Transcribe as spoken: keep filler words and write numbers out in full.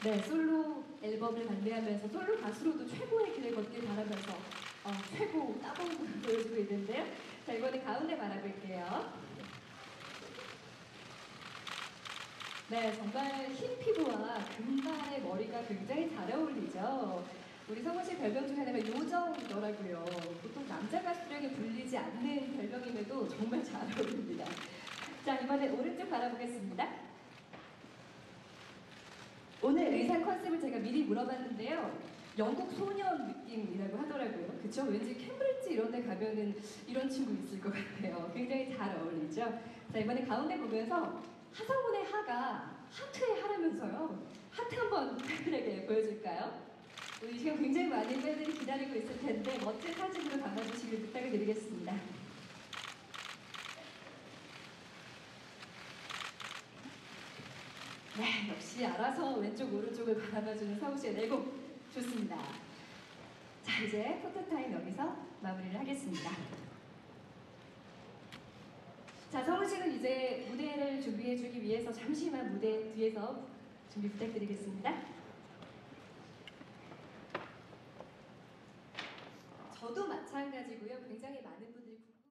네, 솔로 앨범을 발매하면서 솔로 가수로도 최고의 길을 걷길 바라면서 어, 최고 따봉으로 보여주고 있는데요. 자, 이번에 가운데 바라볼게요. 네, 정말 흰 피부와 금발의 머리가 굉장히 잘 어울리죠. 우리 성훈 씨 별명 중에 하나가 요정이더라고요. 보통 남자 가수들에게 불리지 않는 별명임에도 정말 잘 어울립니다. 자, 이번에 오른쪽 바라보겠습니다. 오늘 의상 컨셉을 제가 미리 물어봤는데요. 영국 소년 느낌이라고 하더라고요. 그쵸? 왠지 캠브리지 이런 데 가면은 이런 친구 있을 것 같아요. 굉장히 잘 어울리죠? 자, 이번에 가운데 보면서 하성운의 하가 하트의 하라면서요. 하트 한번 팬들에게 보여줄까요? 우리 지금 굉장히 많은 팬들이 기다리고 있을 텐데 멋진 사진으로 담아주시길 부탁을 드리겠습니다. 네, 역시 알아서 왼쪽 오른쪽을 바라봐주는 성우씨의 내공 좋습니다. 자, 이제 포토타임 여기서 마무리를 하겠습니다. 자, 성우씨는 이제 무대를 준비해주기 위해서 잠시만 무대 뒤에서 준비 부탁드리겠습니다. 저도 마찬가지고요. 굉장히 많은 분들이